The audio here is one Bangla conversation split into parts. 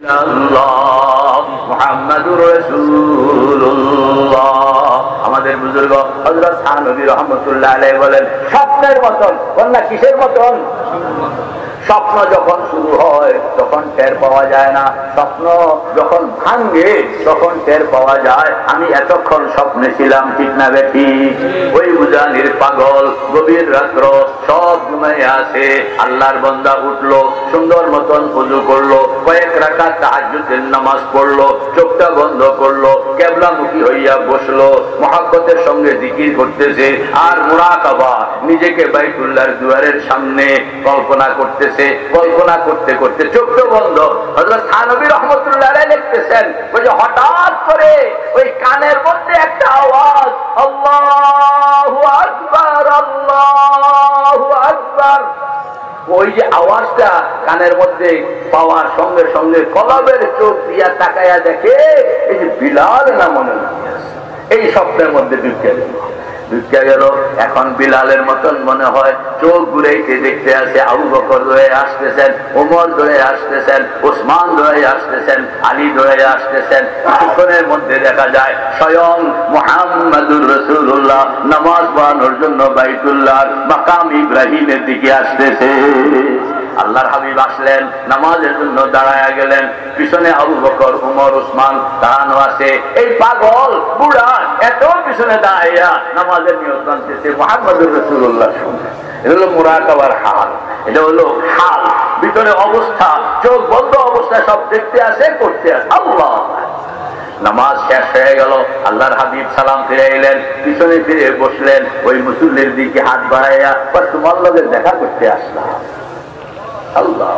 মুহাম্মাদুর রাসূলুল্লাহ। আমাদের বুজুর্গ হযরত থানভী রাহমাতুল্লাহ আলাইহি বলেন, স্বপ্নের মতন। বলনা কিসের মতন? স্বপ্ন যখন শুরু হয় তখন টের পাওয়া যায় না, স্বপ্ন যখন ভাঙ্গে তখন টের পাওয়া যায় আমি এতক্ষণ স্বপ্নে ছিলাম, ঠিক না বেঠিক? ওই বুঝানির পাগল গভীর রাত্র সব ঘুমাইয়া আছে, আল্লাহর বান্দা উঠলো, সুন্দর মতন ওযু করলো, কয়েক রাকাত তাহাজ্জুদের নামাজ পড়লো, চোখটা বন্ধ করলো, কিবলামুখী হইয়া বসলো, মুহাব্বতের সঙ্গে জিকির করতেছে আর মুরাকাবা, নিজেকে বাইতুল্লাহর দুয়ারের সামনে কল্পনা করতেছে। কল্পনা করতে করতে চোখ বন্ধ। হযরত থানভী রাহমাতুল্লাহ আলাইহি লিখতেছেন, ওই যে হঠাৎ করে ওই কানের মধ্যে একটা আওয়াজ, আল্লাহু আকবার, আল্লাহু আকবার। ওই যে আওয়াজটা কানের মধ্যে পাওয়ার সঙ্গে সঙ্গে কলবের চোখ দিয়া তাকায়া দেখে এই যে বিলাল না মনে হচ্ছে, এই স্বপ্নের মধ্যে ঢুকে গেল। এখন বিলালের মতন মনে হয়, চোখ ঘুরেইতে দেখতে আসে আবু বকর ধরে আসতেছেন, ওমর ধরে আসতেছেন, ওসমান ধরে আসতেছেন, আলী ধরে আসতেছেন। কিছুক্ষণের মধ্যে দেখা যায় স্বয়ং মুহাম্মাদুর রাসূলুল্লাহ নামাজ পড়ানোর জন্য বাইতুল্লাহর মাকাম ইব্রাহিমের দিকে আসতেছে। আল্লাহর হাবিব আসলেন, নামাজের জন্য দাঁড়ায়া গেলেন, পিছনে আবু বকর, ওমর, ওসমান দাঁড়ানো আছে। এই পাগল বুড়া এত পিছনে দাঁড়াইয়া নামাজের নিয়ত আনতেছে মুহাম্মাদুর রাসূলুল্লাহ। এটা হলো মুরাকাবার হাল, এটা হলো হাল, ভিতরে অবস্থা, চোখ বন্ধ অবস্থায় সব দেখতে আসে, করতে আসে। আল্লাহ, নামাজ শেষ হয়ে গেল, আল্লাহর হাবিব সালাম ফিরে এলেন, পিছনে ফিরে বসলেন, ওই মুসল্লির দিকে হাত বাড়াইয়া, তোমার লগে দেখা করতে আসলাম। আল্লাহ,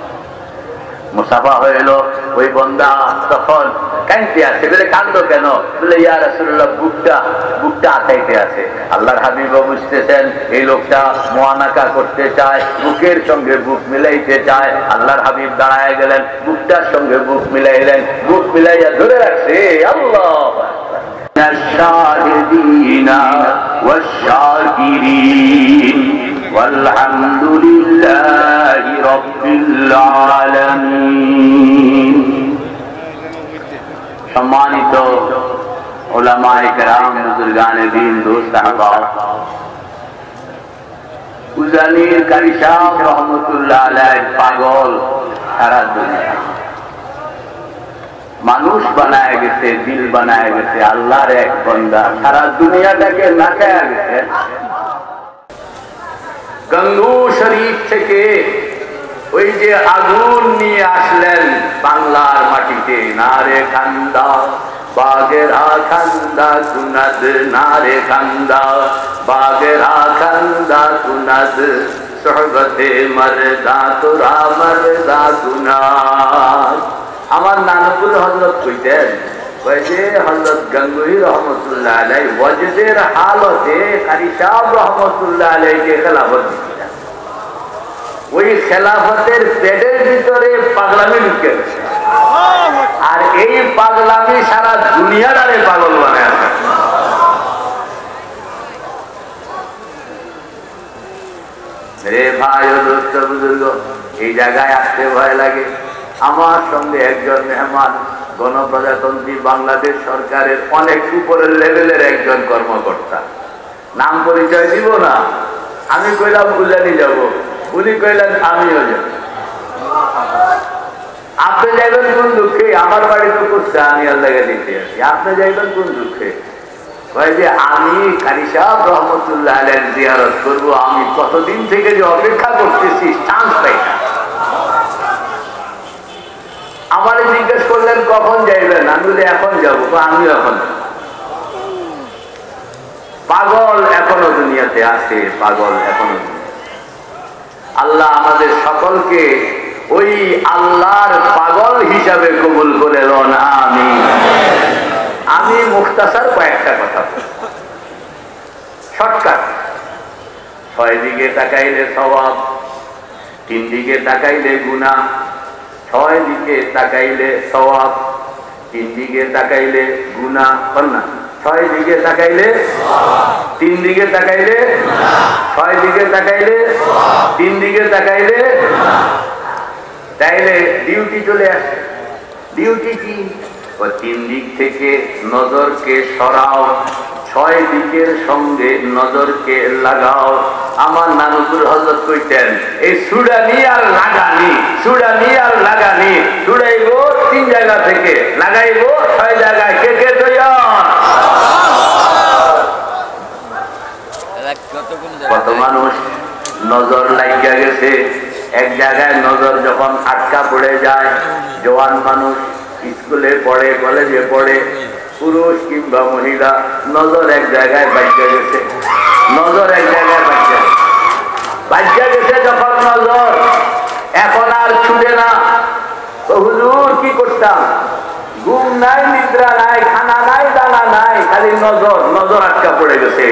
মুসাফা হইল। ওই বন্দা তখন কাঁদতে আছে, বলে কান্দ কেন? বলে ইয়া রাসূলুল্লাহ, বুকটা আটাইতে আছে। আল্লাহর হাবিব বুঝতেছেন এই লোকটা মুআনাকা করতে চায়, বুকের সঙ্গে বুক মিলাইতে চায়। আল্লাহর হাবিব দাঁড়ায় গেলেন, বুকটার সঙ্গে বুক মিলাইলেন, বুক মিলাইয়া ধরে রাখছে। আল্লাহ, আশ-শাহিদিনা ওয়াশ-শাকিরিন ওয়ালহামদুলিল্লাহি রাব্বিল আলামিন। সম্মানিত উলামায়ে কেরাম, বুজুর্গানে দ্বীন, দোস্ত আহবাব, উজানির কারি সাহেব রহমতুল্লাহ আলাইহি পাগল সারা দুনিয়া মানুষ বানায় গেছে, দিল বানায় গেছে আল্লাহর এক বান্দা, সারা দুনিয়াটাকে নাকায়া গেছে। গঙ্গু শরীফ থেকে ওই যে আগুন নিয়ে আসলেন বাংলার মাটিতে, নারে খান্দা বাগেরা খান্দা কুনাদ, নারে খান্দা বাগেরা খান্দা কুনাদ, সোহবতে মরদা তোরা মরদা কুনাদ। আমার নানকুল হযরত কইতেন, হযরত গঙ্গুহি রহমতুল্লাহ আলাইহি ওয়াজদের হালতে কারি সাহেব রহমতুল্লাহ আলাইহিকে খেলাফত দিয়েছেন। ওই খেলাফতের পেটের ভিতরে পাগলামি ঢুকে গেছে, আর এই পাগলামি সারা দুনিয়াটারে পাগল বানায় আছে। রে ভাই ও দোস্ত বুজুর্গ, এই জায়গায় আসতে ভয় লাগে। আমার সঙ্গে একজন মেহমান, গণপ্রজাতন্ত্রী বাংলাদেশ সরকারের অনেক উপরের লেভেলের একজন কর্মকর্তা, নাম পরিচয় দিব না। আমি কইলাম উজানি যাব, উনি কইলেন আমিও যাব। আপনি যাইবেন কোন দুঃখে? আমার বাড়ি তো করছে, আমি আল্লাহকে দিতে আসি। আপনি যাইবেন কোন দুঃখে? কয় যে আমি কারি সাহেব রহমতুল্লাহ আলাইহির জিয়ারত করবো, আমি কতদিন থেকে যে অপেক্ষা করতেছি, চান্স পাই না। আমারে জিজ্ঞেস করলেন কখন যাইবেন? আমি বলি এখন যাবো। আমিও এখন। পাগল এখনো দুনিয়াতে আছে, পাগল এখনো। আল্লাহ আমাদের সকলকে ওই আল্লাহর পাগল হিসাবে কবুল করে লন, আমিন। আমি মুখতাসার কয়েকটা কথা, শর্টকাট। 6 দিকে তাকাইলে সওয়াব, 3 দিকে তাকাইলে গুনাহ। 6 দিকে তাকাইলে সওয়াব, 3 দিকে তাকাইলে গুনাহ। না, 6 দিকে তাকাইলে, 3 দিকে তাকাইলে, 6 দিকে তাকাইলে, 3 দিকে তাকাইলে, তাইলে ডিউটি চলে আসে। ডিউটি কি? 3 দিক থেকে নজরকে সরাও, 6 দিকের সঙ্গে নজরকে লাগাও। আমার নানুপুর হযরত কইতেন, এই সুডানি আর লাগানি, সুডানি আর লাগানি, সুড়াইব 3 জায়গা থেকে, লাগাইব 6 জায়গায়। কে কে তৈরি? কত মানুষ নজর লাগিয়া গেছে, এক জায়গায় নজর যখন আটকা পড়ে যায়, জওয়ান মানুষ স্কুলে পড়ে, কলেজে পড়ে, পুরুষ কিংবা মহিলা, নজর এক জায়গায় বাজ্যা গেছে, নজর এক জায়গায় বাজ্যা গেছে যখন নজর, এখন আর ছুটে না। তো হুজুর কি করতাম? ঘুম নাই, নিদ্রা নাই, খানা নাই, দানা নাই, খালি নজর, নজর আটকা পড়ে গেছে।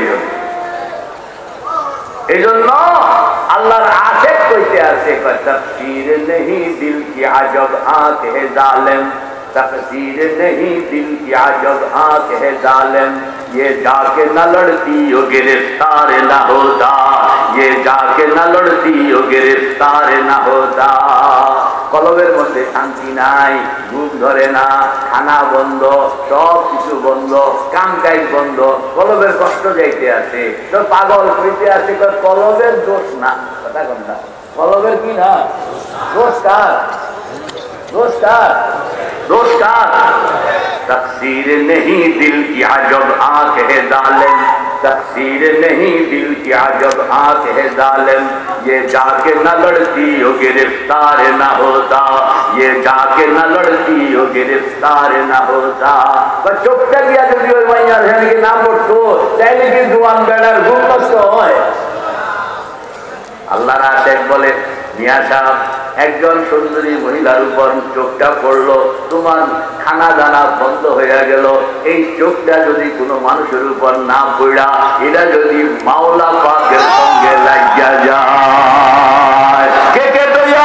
এই জন্য আল্লাহর আশেক কইতে আছে, তফসীর नहीं दिल की अजब आंख है जालिम, तफसीर नहीं दिल की अजब आंख है जालिम, ये जाके न लड़ती हो गिरफ्तार न होता, ये जाके न लड़ती हो गिरफ्तार न होता। কলবের মধ্যে শান্তি নাই, ঘুম ধরে না, খানা বন্ধ, সব কিছু বন্ধ, কাম কাজ বন্ধ, কলবের কষ্ট যাইতে আছে। তো পাগল হইতে আছে, কলবের দোষ না, কথা কোনটা? কলবের কি না দোষ? কার দোষ? কার দোষ? কার? तकसीर नहीं दिल की अजब आंख है जालिम, तकसीर नहीं दिल की अजब आंख है जालिम, ये जाके न लड़ती हो गिरफ्तार न होता, ये जाके न लड़ती हो गिरफ्तार न होता। চোখটা দিয়া যদি ওই মাইয়ার হেনকে না পড়তো, তাইলে কি জোয়ান বেড়ার ঘুম নষ্ট হয়? আল্লাহর আশেক বলে, মিয়া সাহেব, একজন সুন্দরী মহিলার উপর চোখটা পড়লো, তোমার খানা দানা বন্ধ হয়ে গেল। এই চোখটা যদি কোনো মানুষের উপর না পড়া, এটা যদি মাওলা পাকের সঙ্গে লাগিয়া যায়, কে কে তৈরি?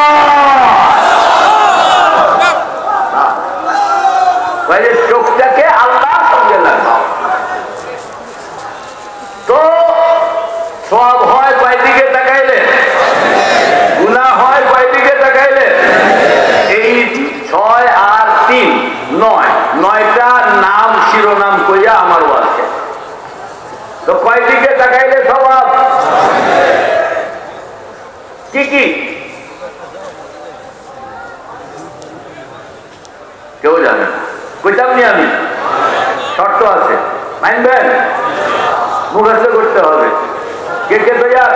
চোখটাকে আল্লাহর সঙ্গে লাগাও, তো সব হয় কয় দিকে তাকাইলে, গুনাহ হয় কয় দিকে তাকাইলে। এই 6 আর 3 9, 9টা নাম শিরোনাম কইয়া আমার আছে। তো কয় দিকে তাকাইলে স্বভাব কি কি? কেউ জানে না, কইতাম নি আমি, শর্ত আছে, মানবেন? মুখস্থ করতে হবে। কে কে তৈরি?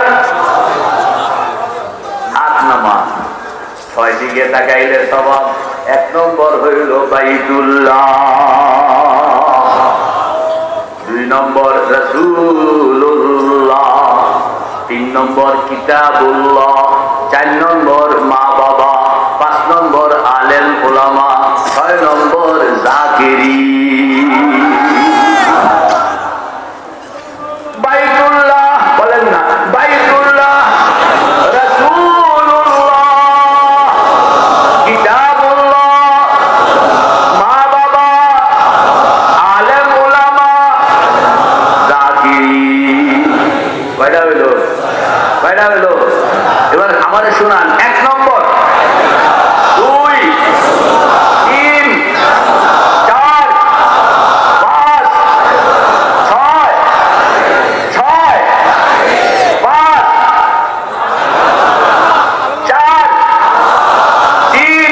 হাত নামা। 6 দিকে তাকাইলে স্বভাব। 1 নম্বর হইল বাইতুল্লাহ, 2 নম্বর রাসূলুল্লাহ, 3 নম্বর কিতাবুল্লাহ, 4 নম্বর মা বাবা, 5 নম্বর আলেম উলামা, 6 নম্বর জাকিরিন। বাইতুল্লাহ বলেন না, বাইতুল্লাহ, রাসূলুল্লাহ, কিতাবুল্লাহ, মা বাবা, আলেম উলামা, জাকিরিন। কয়টা হইল? কয়টা হইল? এবার আমাদের শুনান। 1 নম্বর, 2, 3, 4, 5, 6, 6, 5, 4, 3,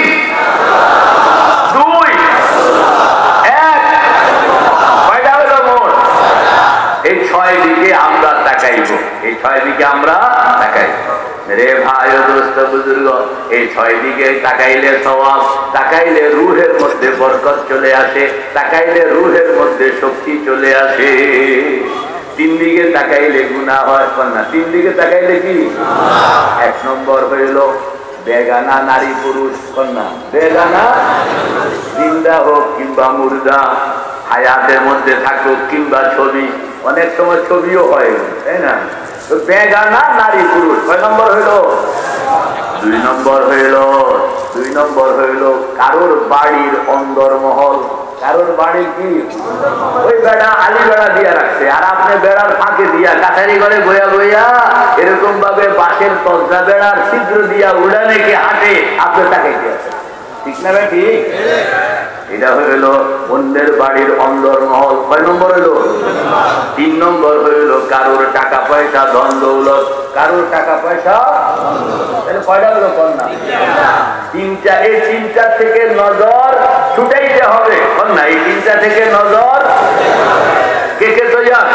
2, 1। কয়টা হলো মোট? এই 6 দিকে আমরা তাকাইব, এই 6 দিকে আমরা তাকাইব। রে ভাই ও দোস্ত বুজুর্গ, এই 6 দিকে তাকাইলে সওয়াব, তাকাইলে রূহের মধ্যে বরকত চলে আসে, তাকাইলে রূহের মধ্যে শক্তি চলে আসে। 3 দিকে তাকাইলে গুনাহ হয় না, 3 দিকে তাকাইলে কি? 1 নম্বর হইল বেগানা নারী পুরুষ, কন্যা বেগানা, জিন্দা হোক কিংবা মুর্দা, হায়াতের মধ্যে থাকুক কিংবা ছবি, অনেক সময় ছবিও হয়, তাই না? তো বেগানা নারী পুরুষ। 6 নম্বর হইল? 2 নম্বর হইল, 2 নম্বর হইল কারোর বাড়ির অন্দরমহল। কারোর বাড়ি কি? ওই বেড়া আলি বেড়া দিয়া রাখছে, আর আপনি বেড়ার ফাঁকে দিয়া কাছারি করে বইয়া বইয়া এরকম ভাবে বাঁশের তসদা বেড়ার ছিদ্র দিয়া উড়ানে কি হাঁটে, আপনি তাকাইতে আছেন, ঠিক না ভাই? ঠিক। এটা হইল অন্যের বাড়ির অন্দর মহল। কয় নম্বর হইল? 3 নম্বর হইল কারোর টাকা পয়সা ধন দৌলত। কারোর টাকা পয়সা কয়টা হলো কন্যা? 3টা। এই 3টা থেকে নজর ছুটাইতে হবে। কন্যা এই 3টা থেকে নজর কে কে তৈয়ার?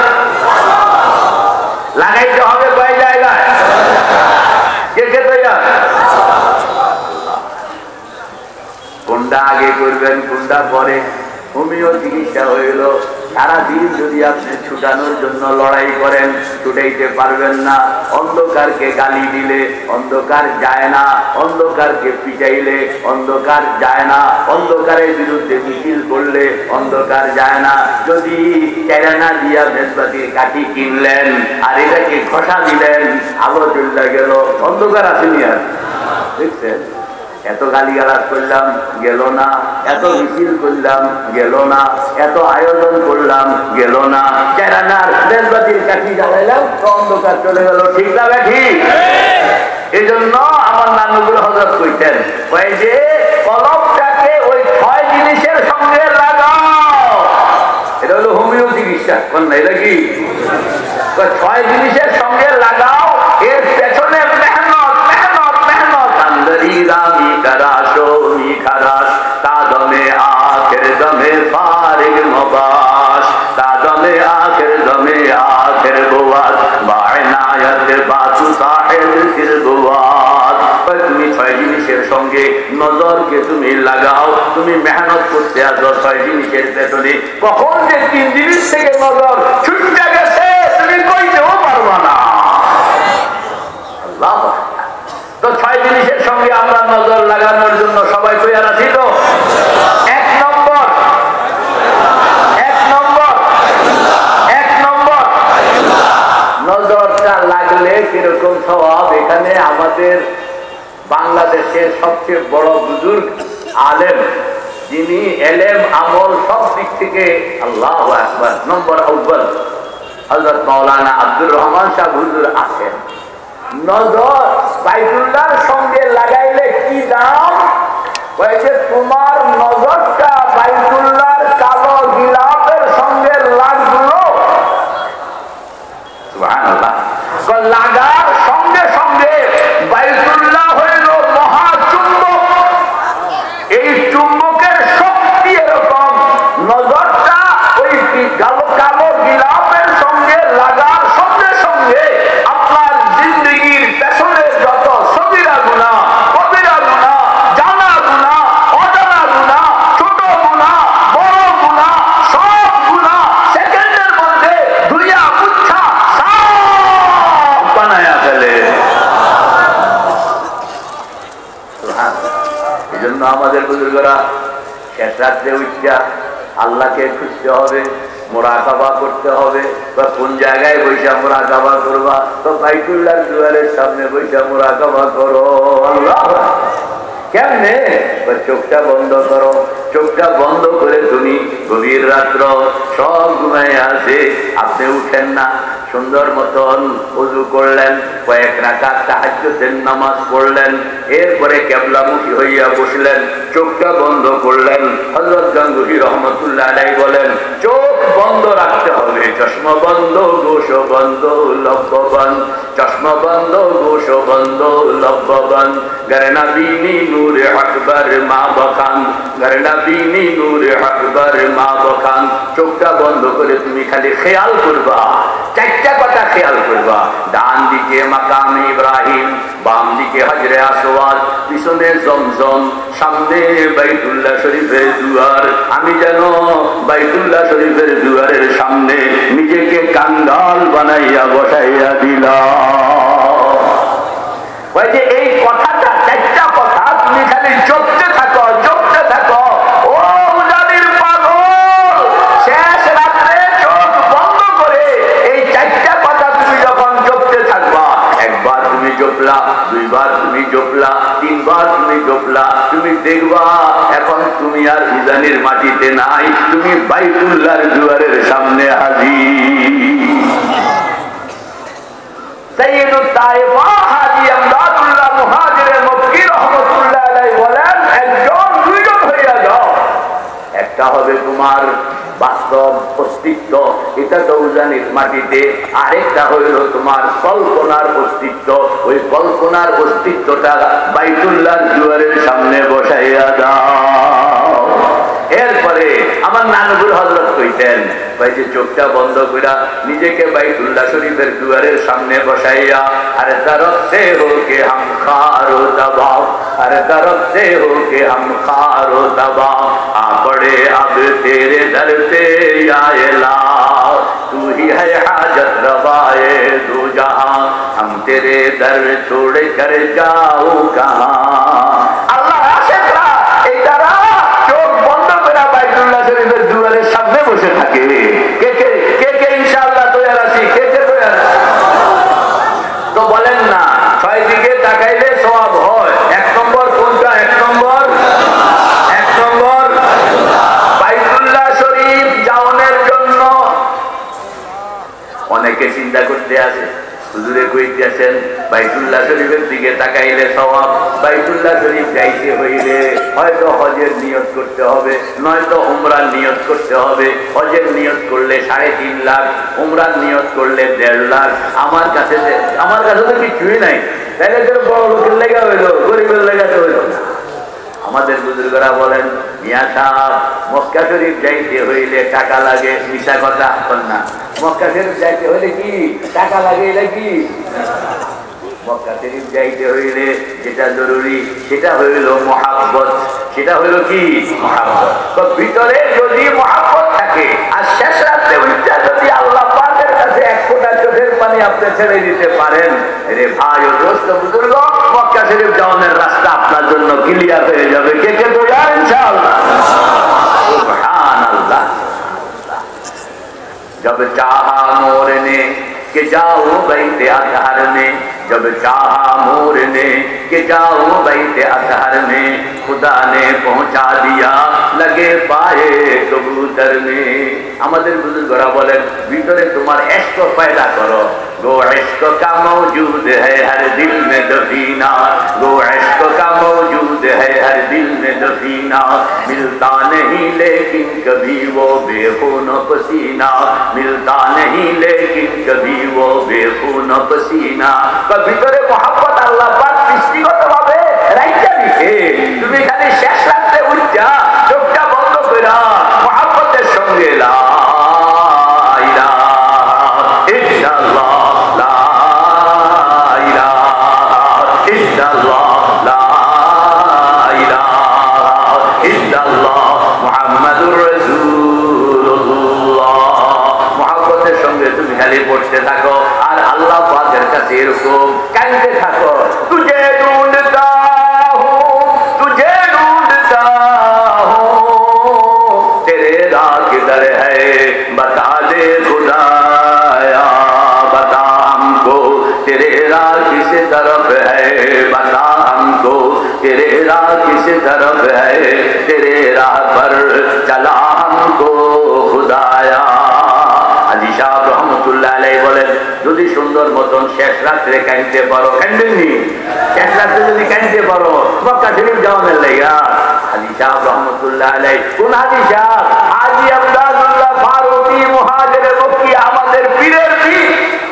লাগাইতে হবে কয় জায়গায়? কে কে তৈয়ার? কোনটা আগে করবেন কোনটা পরে? হোমিও চিকিৎসা হইল সারাদিন যদি আপনি ছুটানোর জন্য লড়াই করেন ছুটাইতে পারবেন না। অন্ধকারকে গালি দিলে অন্ধকার যায় না, অন্ধকারকে পিটাইলে অন্ধকার যায় না, অন্ধকারের বিরুদ্ধে মিছিল করলে অন্ধকার যায় না। যদি কেরানা দিয়া মেজবাতির কাঠি কিনলেন আর এটাকে ঘষা দিলেন আলো জ্বলে গেল, অন্ধকার আসেনি আর। দেখছেন? এত গালিগালাজ করলাম গেল না, এত মিছিল করলাম গেল না, এত আয়োজন করলাম গেল না, কেরানার মেজবাতির কাঠি জ্বালাইলাম তো অন্ধকার চলে গেল। ঠিক না ঠিক? এই জন্য আমার নানুগুলো হযরত কইতেন কয় যে কলমটাকে ওই 6 জিনিসের সঙ্গে লাগাও। এটা হলো হোমিও চিকিৎসা। কন্যা এটা কি? 6 জিনিসের সঙ্গে লাগাও। এর পেছনে মেহনত মেহনত মেহনত। আন্দরি রামি কারাশো মি খারাস তাদমে আখের দমে ফারিগ মবাস তাদমে আখের দমে আখের বুয়াত বায়নায়াত বাতু সাহেব ফির বুয়াত। তুমি 6 জিনিসের সঙ্গে নজরকে তুমি লাগাও। তুমি মেহনত করতে আছো 6 জিনিসের পেছনে। কখন যে 3 জিনিস থেকে নজর ছুটে গেছে তুমি কইতেও পারবা না। আল্লাহ। তো 6 জিনিসের সঙ্গে আমরা নজর লাগানোর জন্য সবাই তৈরি আছি তো? 1 নম্বর নজরটা লাগলে কিরকম স্বভাব। এখানে আমাদের বাংলাদেশের সবচেয়ে বড় বুজুর্গ আলেম, যিনি এলেম আমল সব দিক থেকে আল্লাহু আকবার নম্বর আউয়াল হযরত মাওলানা আব্দুর রহমান সাহেব হুজুর আছেন। নজর বাইতুল্লাহর সঙ্গে লাগাইলে কি দাম? কয়েছে তোমার নজরটা বাইতুল্লাহর কালো গিলাফের সঙ্গে লাগলো। সুবহানাল্লাহ। লাগার সঙ্গে সঙ্গে বাইতুল্লাহ হইল মহাচুম্বক। এই চুম্বকের শক্তি এরকম, নজরটা ওই কালো গিলাফের সঙ্গে লাগার সঙ্গে সঙ্গে আপনার জিন্দগির পেছনে যত সগীরা গুনাহ কবিরা গুনাহ জানা গুনাহ অজানা গুনাহ ছোট গুনাহ বড় গুনাহ সব গুনাহ সেকেন্ডের মধ্যে ধুইয়া মুছা সাফ বানায়া ফেলে। এই জন্য আমাদের বুজুর্গরা শেষ রাত্রে উঠা আল্লাহকে খুঁজতে হবে, মুরাকাবা করতে হবে। বা কোন জায়গায় বৈশা মুরাকাবা করবা? তো বাইতুল্লাহর দুয়ারের সামনে বৈশা মুরাকাবা করো। আল্লাহ কেমনে? চোখটা বন্ধ করো। চোখটা বন্ধ করে তুমি গভীর রাত্র সব ঘুমায় আছে, আপনি উঠেন না, সুন্দর মতন ওযু করলেন, কয়েক রাকাত তাহাজ্জুদের নামাজ পড়লেন, এরপরে কিবলামুখী হইয়া বসলেন, চোখটা বন্ধ করলেন। হযরত গাঙ্গুহি রহমাতুল্লাহ আলাইহি বলেন চোখ বন্ধ রাখতে হবে। চশমা বন্ধ, গোশ বন্ধ, লব্ব বন্ধ, চশমা বন্ধ, গোশ বন্ধ, লব্ব বন্ধ। গরনা বিনি নূরে আকবার মা বখান, গরনা বিনি নূরে আকবার মা বখান। চোখটা বন্ধ করে তুমি খালি খেয়াল করবা, 4টা কথা খেয়াল করবা। ডান দিকে মাকামে ইব্রাহিম, বাম দিকে হাজরে আসওয়াদ, পিছনে জমজম, সামনে বাইতুল্লাহ শরীফের দুয়ার। আমি যেন বাইতুল্লাহ শরীফের দুয়ারের সামনে নিজেকে কাঙ্গাল বানাইয়া বসাইয়া দিলাম। যে এই কথাটা 4টা কথা তুমি খালি জপতে থাকো, জপতে থাকো। ও উজানির পাগল, শেষ রাত্রে চোখ বন্ধ করে এই 4টা কথা তুমি যখন জপতে থাকবা, একবার তুমি জপলা, 2বার তুমি জপলা, 3বার তুমি জপলা, তুমি দেখবা এখন তুমি আর উজানির মাটিতে নাই, তুমি বাইতুল্লাহর দুয়ারের সামনে হাজির। সাইয়্যিদুত তায়েফা হাজী আমদাদুল্লাহ মুহাজিরে মক্কি রাহমাতুল্লাহ আলাইহি বলেন একজন 2জন হইয়া যাও। একটা হবে তোমার বাস্তব অস্তিত্ব, এটা তো উজানির মাটিতে, আরেকটা হইল তোমার কল্পনার অস্তিত্ব। ওই কল্পনার অস্তিত্বটা বাইতুল্লাহর দুয়ারের সামনে বসাইয়া দাও। এরপরে আমার নানবুর হযরত কইতেন, ভাই যে চোখটা বন্ধ কইরা নিজেকে বাইতুল্লাহ শরীফের দুয়ারের সামনে বসাইয়া, আরে তরফ সে হোকে হাম খারো দবাও, আরে তরফ সে হোকে হাম খারো দবাও, आ पड़े अब तेरे दर पे आएला, तू ही है हाजत रवाए दो जहां, हम तेरे दर छोड़ कर जाओ कहां। अल्लाह आशिकरा এই তারা চোখ বন্ধ করে বাইতুল্লাহ শরীফের দুয়ারের সামনে বসে থাকে। কে কে কে কে ইনশাআল্লাহ তৈরি আছি? কে কে তৈরি আছি? তো বলেন না, ছয় দিকে তাকাইলে সওয়াব হয়। এক নম্বর কোনটা? এক নম্বর বাইতুল্লাহ শরীফ যাওয়ার জন্য অনেকে চিন্তা করতে আসে, হুজুরে কইতেছেন বাইতুল্লাহ শরীফের দিকে তাকাইলে সওয়াব। বাইতুল্লাহ শরীফ যাইতে হইলে হয়তো হজের নিয়ত করতে হবে, নয়তো উমরার নিয়ত করতে হবে। হজের নিয়ত করলে 3.5 লাখ, উমরার নিয়ত করলে 1.5 লাখ। আমার কাছে তো কিছুই নাই, তাহলে বড় লোকের লেগা হইলো, গরিবের লেগাতে হইল না। আমাদের বুজুর্গরা বলেন, মিয়া সাহেব মক্কা শরীফ যাইতে হইলে টাকা লাগে। মিশা কথা না, মক্কা শরীফ যাইতে হইলে কি টাকা লাগে? এটা কি? মক্কা শরীফ যাইতে হইলে যেটা জরুরি সেটা হইল মহাব্বত। সেটা হইল কি? মহাব্বত। তো ভিতরে যদি মহাব্বত থাকে আর শেষ রাত্রে উঠটা যদি আল্লাহ পাকের কাছে এক ফোঁটা চোখের পানি আপনি ছেড়ে দিতে পারেন, রে ভাই ও দোস্ত বুজুর্গ, মক্কা শরীফ যাওয়ার রাস্তা আপনার জন্য ক্লিয়ার হয়ে যাবে। কে কে তো যান ইনশাআল্লাহ? সুবহানাল্লাহ। जब चाहा मोर ने कि जाओ बैते अतहर में, जब चाहा मोर ने कि जाओ बैते अतहर में, खुदा ने पहुंचा दिया लगे पाए कबूतर में। আমাদের বুজুর্গরা বলেন, ভিতরে তোমার ইশক পয়দা করো। गो इश्क का मौजूद है हर दिल में दफीना, गो इश्क का मौजूद है हर दिल में दफीना, मिलता नहीं लेकिन कभी वो बेखून पसीना, मिलता नहीं लेकिन कभी वो बेखून पसीना। तो ভিতরে মোহাব্বত আল্লাহ পাক সৃষ্টিগতভাবে রাইখা দিছে। তুমি খালি শেষ রাতে উঠা চোখটা বন্ধ কইরা মোহাব্বতের সঙ্গে লা ইলাহা ইল্লাল্লাহ, লা ইলাহা ইল্লাল্লাহ, লা ইলাহা ইল্লাল্লাহ মুহাম্মাদুর রাসূলুল্লাহ। মোহাব্বতের সঙ্গে তুমি খালি পড়তে থাকো আর আল্লাহ পাকের কাছে এরকম কাঁদতে থাকো, তুঝে ঢুঁढता हूं, तुझे ढूंढता हूं, तेरे राह किधर है बता दे खुदाया, बता हमको तेरे राह किस तरफ है, बता हमको तेरे राह किस तरफ है, तेरे राह पर चला हमको खुदाया। আজি সাহেব রহমতুল্লাহ আলাইহি বলেন, যদি সুন্দর মতন শেষ রাত্রে কাঁদতে পারো, কাঁদেননি? শেষ রাত্রে যদি কাঁদতে পারো মক্কা শরীফ যাওয়ার লাইগা। আজি সাহেব রহমতুল্লাহ আলাইহি, কোন হাজি সাহেব? হাজি আমদাদুল্লাহ ফারুকি মুহাজিরে মক্কি, আমাদের পীরের পীর।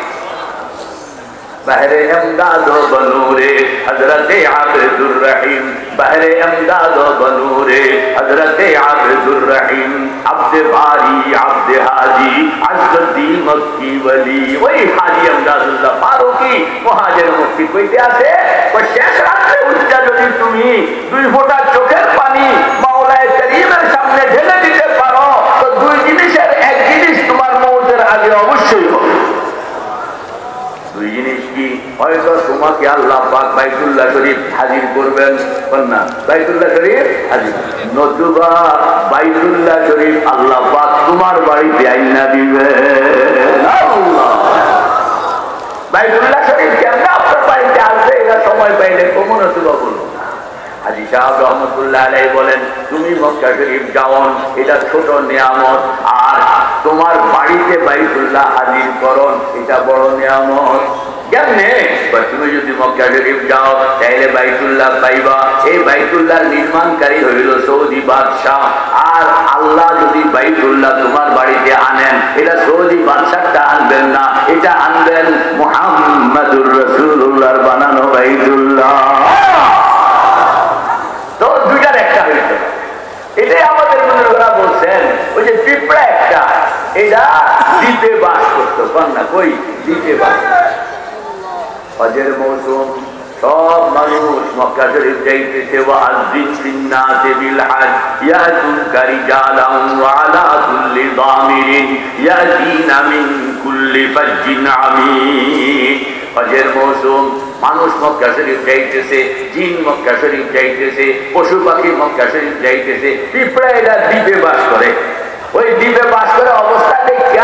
बहरे अमदाद बनूरे हजरत आबिदुर रहीम, बहरे अमदाद बनूरे हजरत आबिदुर रहीम, अब्द बारी अब्द हाजी अज़्ज़ुद्दीन मक्की वली। वही हाजी अमदादुल्लाह फारूकी मुहाजिर मक्की কইতে আছে, ওই শেষ রাতে উঠা যদি তুমি 2 ফোঁটা চোখের পানি মাওলায়ে করিমের সামনে ঢেলে দিতে পারো, তো 2 জিনিসের এক জিনিস তোমার মওতের আগে অবশ্যই হবে। 2 জিনিস কি? হয়তো তোমাকে আল্লাহ পাক বাইতুল্লাহ শরীফ হাজির করবেন না, বাইতুল্লাহ শরীফ হাজির, নতুবা বাইতুল্লাহ শরীফ আল্লাহ পাক তোমার বাড়িতে আইনা দিবেন। আল্লাহ, বাইতুল্লাহ শরীফ কেমন আপনার বাড়িতে আসবে এটা সময় পাইলে কমন নতুবা বলুন। হাজী সাহেব রহমতুল্লাহ আলাইহি বলেন, তুমি মক্কা শরীফ যাওন এটা ছোট নিয়ামত, আর তোমার বাড়িতে বাইতুল্লাহ হাজির করন এটা বড় নিয়ামত। কেমনে? তুমি যদি মক্কা শরীফ যাও তাহলে বাইতুল্লাহ পাইবা। এই বাইতুল্লাহ নির্মাণকারী হইল সৌদি বাদশাহ, আর আল্লাহ বাইতুল্লাহ তোমার বাড়িতে আনেন, এটা সৌদি বাদশাহটা আনবেন না, এটা আনবেন মুহাম্মাদুর রাসূলুল্লাহর বানানো বাইতুল্লাহ। তো দুইটার একটা হয়েছে। এটাই আমাদের বুজুর্গরা বলছেন, ওই যে পিঁপড়া একটা, এটা দ্বীপে বাস করতো, কন্যা কই দ্বীপে বাস। হজের মৌসুম, সব মানুষ মক্কা শরীফ যাইতেছে, ওয়াযিন ফিন্নাসি বিল হজ ইয়াতুকা রিজালান ওয়া আলা কুল্লি দামিরিন ইয়াতিনা মিন কুল্লি ফাজ্জিন আমিন। হজের মৌসুম, মানুষ মক্কা শরীফ যাইতেছে, জিন মক্কা শরীফ যাইতেছে, পশু পাখি মক্কা শরীফ যাইতেছে, পিঁপড়া এরা দ্বীপে বাস করে। ওই দ্বীপে বাস করে অবস্থা দেখিয়া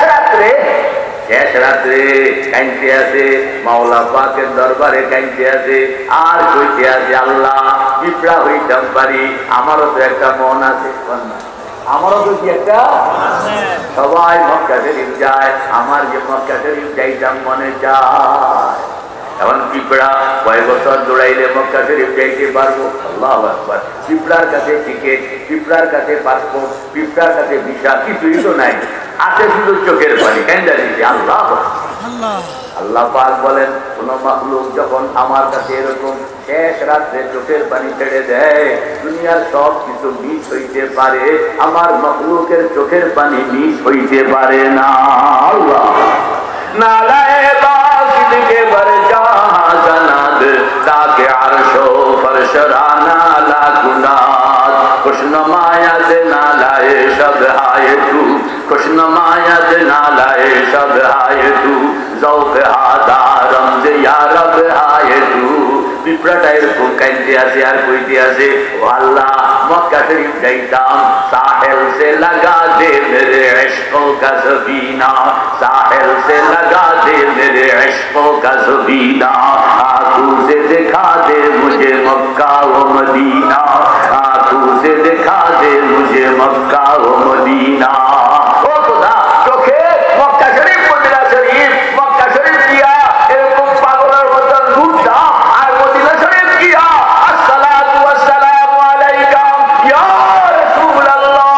শেষ রাত্রে কাইতে আছে, মাওলা পাকের দরবারে কাইতে আছে, আর কইতে আছে, আল্লাহ পিঁপড়া হইতাম পারি, আমারও তো একটা মন আছে, আমারও তো কি একটা, সবাই মক্কা শরীফ যায়, আমার যে মক্কা শরীফ যাইতাম মনে চায়। এখন পিঁপড়া কয়েক বছর দৌড়াইলে মক্কা শরীফ যাইতে পারবো? আল্লাহু আকবার। পিঁপড়ার কাছে টিকিট, পিঁপড়ার কাছে পাসপোর্ট, পিঁপড়ার কাছে ভিসা, কিছুই তো নাই, আছে শুধু চোখের পানি। কেন জানিস? আল্লাহ আল্লাহ পাক বলেন, কোন মাখলুক যখন আমার কাছে এরকম শেষ রাত্রে চোখের পানি ছেড়ে দেয়, দুনিয়ার সব কিছু মিস হইতে পারে, আমার মাখলুকের চোখের পানি মিস হইতে পারে না। আল্লাহ নালায়ে বাসিদ के बर जहां जनाद ताके अर्शो फरशराना ला गुनाद खुशनुमायत नालाए शब आए तू खुशनुमायत नालाए शब आए तू ज़ौक़ हादा रमज़ या रब आए तू। पिपराटा एरकम काइते आछे आर कइते आछे, ओ अल्लाह मक्का शरीफ जाइताम, साहिल से लगा दे मेरे इश्क़ों का ज़बीना, साहिल से लगा दे मेरे इश्क़ों का ज़बीना, आँखों से दिखा दे मुझे मक्का व मदीना, आँखों से दिखा दे मुझे मक्का व मदीना। ओ खुदा चोखे मक्का शरीफ मदीना शरीफ, मक्का शरीफ किया एरकम पागलेर मतन लुटा, আর মদিনা শরীফ কিয়া আসসালাতু ওয়াসসালামু আলাইকা ইয়া রাসূলুল্লাহ,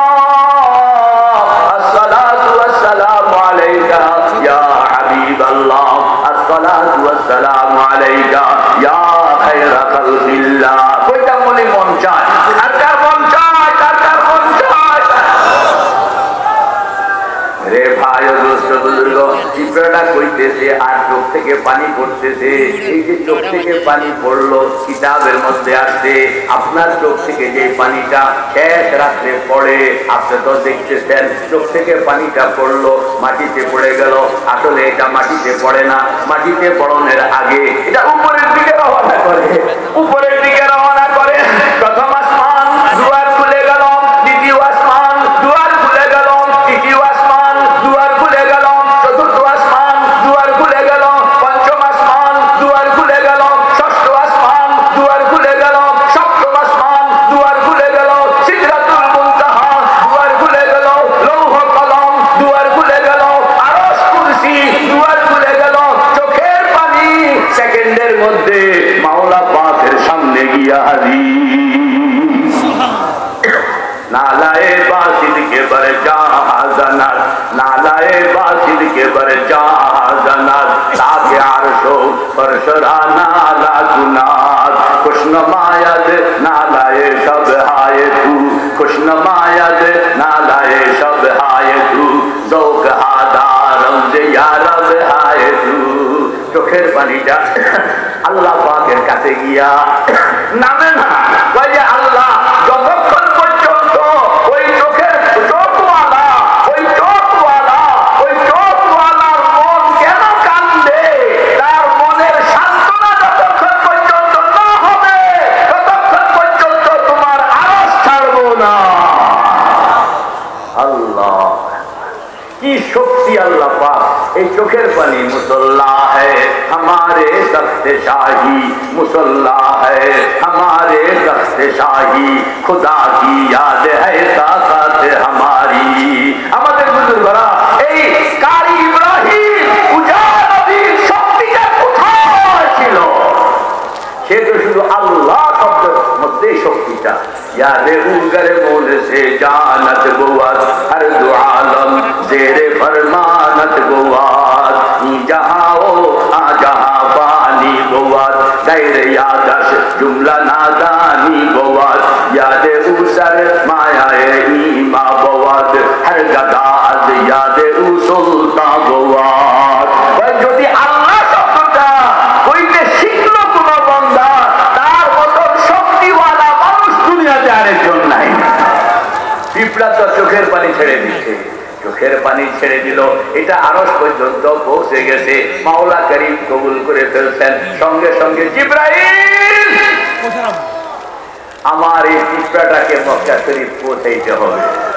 আসসালাতু ওয়াসসালামু আলাইকা ইয়া হাবিবাল্লাহ, আসসালাতু ওয়াসসালামু আলাইকা ইয়া খায়রা খালকিল্লাহ। কয়টা মনে মন চায়, আর কার মন চায়, কার মন চায়? রে ভাই ও দোস্ত বুজুর্গ, পিঁপড়াটা কইতেছে আর চোখ থেকে পানি পড়তেছে। এই যে চোখ থেকে পানি পড়লো, কিতাবের মধ্যে আসছে আপনার চোখ থেকে যে পানিটা শেষ রাত্রে পড়ে, আপনি তো দেখতেছেন চোখ থেকে পানিটা পড়লো, মাটিতে পড়ে গেল। আসলে এটা মাটিতে পড়ে না, মাটিতে পড়নের আগে এটা উপরের দিকে রওনা করে, উপরের দিকে রওনা করে। প্রথম আসমান দুয়ার খুলে গেল, দ্বিতীয় আসমান দুয়ার খুলে গেল, তৃতীয় আসমান দুয়ার খুলে গেল, চতুর্থ আসমান দুয়ার খুলে গেল, পঞ্চম আসমান দুয়ার খুলে গেল, ষষ্ঠ আসমান দুয়ার খুলে গেল, সপ্তম আসমান দুয়ার খুলে গেল, সিদরাতুল মুনতাহা দুয়ার খুলে গেল, লৌহ কলম দুয়ার খুলে গেল, আরশ কুরসি দুয়ার খুলে গেল। চোখের পানি সেকেন্ডের মধ্যে মাওলা পাকের সামনে গিয়া হাজির। नालाए बासिद के बर जहां जन्नत, नालाए बासिद के बर जहां जन्नत, ताके अर्शो फरशराना ला गुनाद खुशनुमायत नालाए शब आए तू खुशनुमायत नालाए शब आए तू ज़ौक़ हादा रमज़ या रब आए तू। চোখের পানিটা আল্লাহ পাকের কাছে গিয়া নামে না, কয় যে আল্লাহ যতক্ষণ পর্যন্ত ওই চোখের চোখওয়ালা ওই চোখওয়ালার মন কেন কান্দে, তার মনের সান্ত্বনা যতক্ষণ পর্যন্ত না হবে ততক্ষণ পর্যন্ত তোমার আরশ ছাড়বো না। আল্লাহ কি শক্তি আল্লাহ পাক। এই চোখের পানি মুসল্লা है हमारे तख्त शाही, मुसल्ला है हमारे तख्त शाही, खुदा की याद है ताकत हमारी। আমাদের বুজুর্গরা এই কারি ইব্রাহিম উজাড় নবীর শক্তিটা কোথায় ছিল? সে তো শুধু আল্লাহ শব্দের মধ্যে শক্তিটা। याद उगर मोल से जानत बुवत याद गोवाद जहाँ हो आ जहाँ पानी गोवाद गैर यादश जुमला नादानी गोवाद यादे उसर मायाए ईमा गोवाद हर गदा अज यादे उसुल्ता गोवाद। যদি আল্লাহ শব্দটা কইতে শিখলো কোন বান্দা তার মতন শক্তিওয়ালা মানুষ দুনিয়াতে আরেকজন নাই। পিঁপড়া তো চোখের পানি ছেড়ে দিচ্ছে, চোখের পানি ছেড়ে দিল, এটা আরশ পর্যন্ত পৌঁছে গেছে। মাওলা করিম কবুল করে ফেলছেন। সঙ্গে সঙ্গে জিবরাইল আমার এই পিঁপড়াটাকে মক্কা শরীফ পৌঁছাইতে হবে।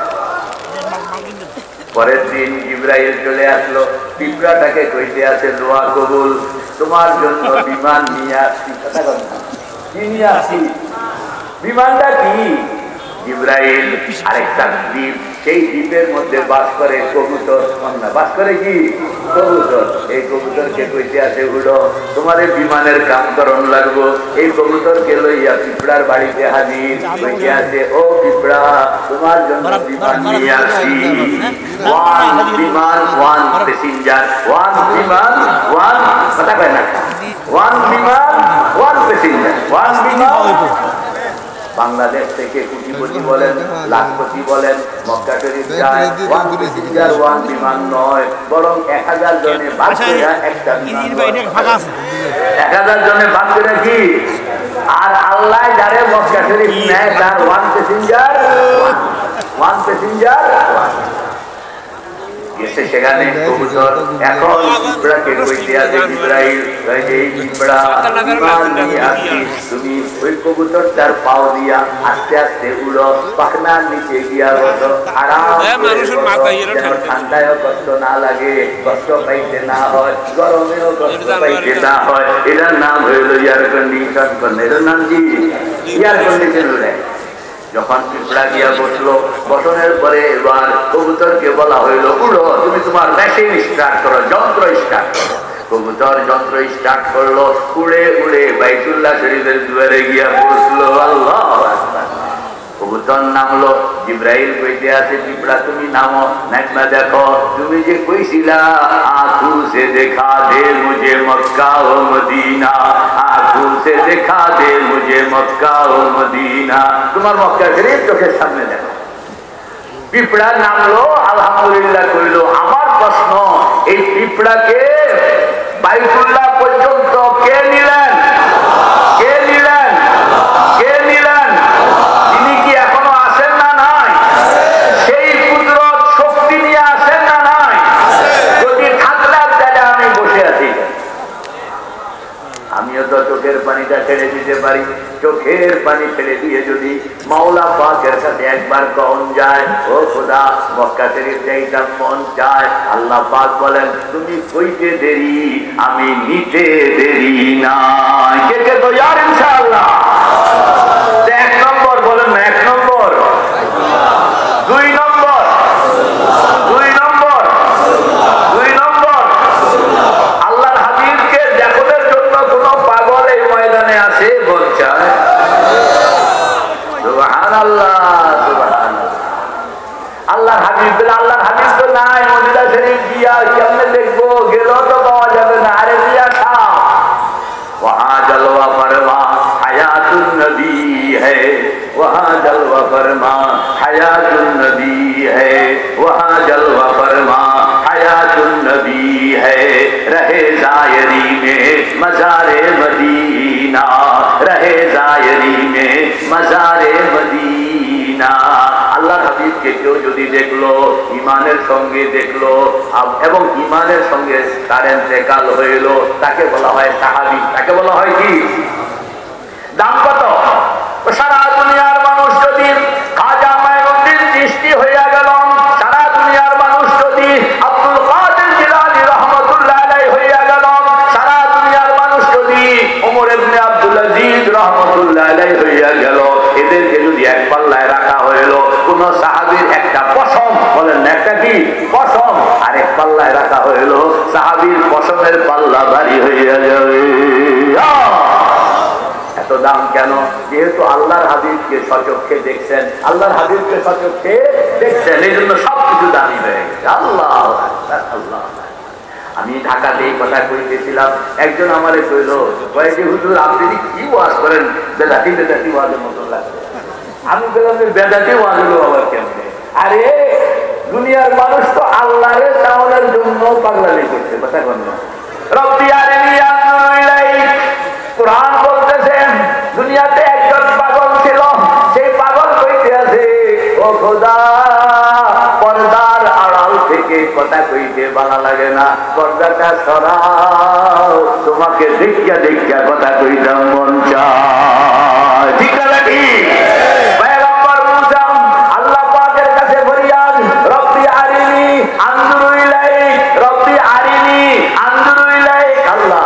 পরের দিন জিবরাইল চলে আসলো, পিঁপড়াটাকে কইতে আছে দোয়া কবুল, তোমার জন্য বিমান নিয়ে আসছি। কি নিয়ে আসছি? বিমানটা কি? জিবরাইল আরেকটা দ্বীপ, সেই দ্বীপের মধ্যে বাস করে কবুতর। বাস করে কি? কবুতর। এই কবুতরকে কইতে আছে উড়ো, তোমার বিমানের কাম করণ লাগবো। এই কবুতরকে লইয়া পিঁপড়ার বাড়িতে হাজির। কইতে আছে ও পিঁপড়া, তোমার জন্য বিমান নিয়ে আসি। ওয়ান বিমান ওয়ান প্যাসেঞ্জার, ওয়ান বিমান ওয়ান, কথা কয় না, ওয়ান বিমান ওয়ান প্যাসেঞ্জার, ওয়ান বিমান। বাংলাদেশ থেকে কোটিপতি বলেন, লাখপতি বলেন, মক্কা শরীফ যায় ওয়ান প্যাসেঞ্জার ওয়ান বিমান নয়, বরং 1000 জনে ভাগ করে একটা বিমান, 1000 জনে ভাগ করে কি। আর আল্লাহ যারে মক্কা শরীফ নেয় তার ওয়ান প্যাসেঞ্জার ওয়ান প্যাসেঞ্জার গেছে সেখানে কবুতর। এখন পিঁপড়াকে কইতে আছে জিবরাইল, এই পিঁপড়া বিমান নিয়ে আসছি, তুমি ওই কবুতরটার পাও দিয়া আস্তে আস্তে উড়ো, পাখনার নিচে গিয়া বসো, আরাম যেন ঠান্ডায়ও কষ্ট না লাগে, কষ্ট পাইতে না হয়, গরমেও কষ্ট পাইতে না হয়। এটার নাম হইল এয়ার কন্ডিশন। এটার নাম কি? Air condition. যখন পিঁপড়া গিয়া বসলো, বসনের পরে এবার কবুতরকে বলা হইল উড়ো, তুমি তোমার মেশিন স্টার্ট করো, যন্ত্র স্টার্ট করো। কবুতর যন্ত্র স্টার্ট করলো, উড়ে উড়ে বাইতুল্লাহ শরীফের দুয়ারে গিয়া বসলো। আল্লাহু আকবার। কবুতর নামলো, জিবরাইল কইতে আছে পিঁপড়া তুমি নামো, নামা দেখো তুমি যে কইছিলা আঁখু সে দেখা দে মুঝে মক্কা ও মদিনা, আঁখু সে দেখা দে মুঝে মক্কা ও মদিনা, তোমার মক্কা শরীফ চোখের সামনে দেখো। পিঁপড়া নামলো, আলহামদুলিল্লাহ কইল। আমার প্রশ্ন, এই পিঁপড়াকে বাইতুল্লাহ পর্যন্ত কে নিলেন? কে নিলেন? কে নিলেন? তিনি কি এখনো আসেন না নাই? সেই কুদরত শক্তি নিয়ে আসেন না নাই? যদি থাকলাম তাহলে আমি বসে আছি। আমিও তো চোখের পানিটা ছেড়ে দিতে পারি। চোখের পানি ছেড়ে দিয়ে যদি মাওলা পাকের কাছে একবার কখন যায়, ও খোদা মক্কা শরীফ যাইতে মন চায়, আল্লাহ পাক বলেন তুমি কইতে দেরি, আমি নিতে দেরি না। কে কে তো ইয়ার ইনশাআল্লাহ। 1 নম্বর বলেন না, 1 নম্বর, 2 নম্বর, 2 নম্বর, 2 নম্বর, আল্লাহর হাবিবকে দেখানোর জন্য কোন পাগল এই ময়দানে আছে বলছে? সুবহানাল্লাহ, সুবহানাল্লাহ। আল্লাহর হাবিব, আল্লাহর হাবিব তো নাই মদিনা শরীফ গিয়া কেমনে দেখবো? গেলেও তো পাওয়া যাবে না। আরে দিয়া খা वहाँ जलवा फरमा हयातुन नबी है, वहाँ जलवा फरमा हयातुन नबी है, वहाँ जलवा फरमा हयातुन नबी है। रहे जायरी में मज़ारे मदीना, रहे जायरी में मज़ारे मदीना। আল্লাহ হাবিবকে কেউ যদি দেখলো, ইমানের সঙ্গে দেখলো এবং ইমানের সঙ্গে তার ইন্তেকাল হইল, তাকে বলা হয় সাহাবী। তাকে বলা হয় কি? দাম কত? সারা দুনিয়ার মানুষ যদি খাজা মাইনুদ্দিন চিশতি হইয়া গেল, সারা দুনিয়ার মানুষ যদি আব্দুল কাদের জিলানী রহমাতুল্লাহ আলাইহি হইয়া গেল, সারা দুনিয়ার মানুষ যদি ওমর ইবনে আব্দুল আজিজ রহমাতুল্লাহ আলাইহি হইয়া গেল, এদেরকে যদি এক পাল্লায় রাখা হইল, কোন সাহাবীর একটা পশম, বলেন একটা কি পশম, আরেক পাল্লায় রাখা হইল, সাহাবীর পশমের পাল্লা ভারী হইয়া যাবে। এত দাম কেন? যেহেতু আল্লাহর হাবিবকে সচক্ষে দেখছেন, আল্লাহর হাবিবকে সচক্ষে দেখছেন, এই জন্য সবকিছু দামি হয়ে গেছে। আল্লাহ আল্লাহ। আমি ঢাকাতেই কথা কইতেছিলাম, একজন আমারে কইল, কয়েকটি হুজুর আপনি কি ওয়াজ করেন, বেদাতি বেদাতি ওয়াজের মতো লাগছে। আমি বললাম যে বেদাতি ওয়াজ হলো আবার কেমনে? আরে দুনিয়ার মানুষ তো আল্লাহরে চাওয়ানোর জন্য পাগলামি করছে, কথা কন না। রব্বি আরিনি আনজুর ইলাইক, কুরআন বলতেছেন দুনিয়াতে একজন পাগল ছিল, সেই পাগল কইতে আছে, ও খোদা পর্দার আড়াল থেকে কথা কইতে ভালো লাগে না, পর্দাটা সরাও, তোমাকে দেখিয়া দেখিয়া কথা কইতাম মন চায়। ঠিক না ঠিক? পয়গম্বর মুসা আল্লাহ পাকের কাছে ফরিয়াদ, রব্বি আরিনি আনজুর ইলাইক, রব্বি আরিনি আনজুর ইলাইক।